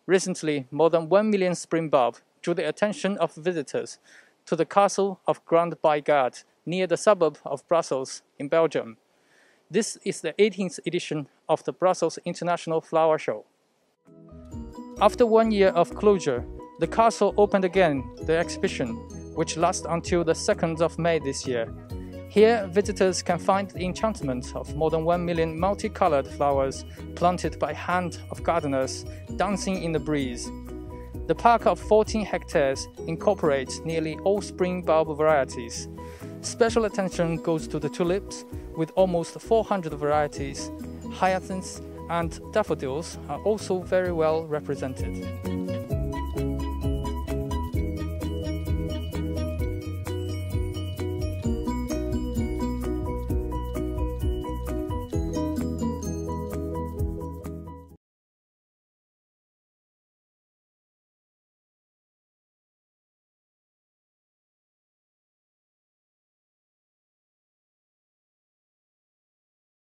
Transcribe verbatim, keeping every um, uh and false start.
Recently, more than one million spring bulbs drew the attention of visitors to the castle of Grand Bigard near the suburb of Brussels in Belgium. This is the eighteenth edition of the Brussels International Flower Show. After one year of closure, the castle opened again the exhibition, which lasts until the second of May this year. Here, visitors can find the enchantment of more than one million multicolored flowers planted by hand of gardeners dancing in the breeze. The park of fourteen hectares incorporates nearly all spring bulb varieties. Special attention goes to the tulips, with almost four hundred varieties. Hyacinths and daffodils are also very well represented.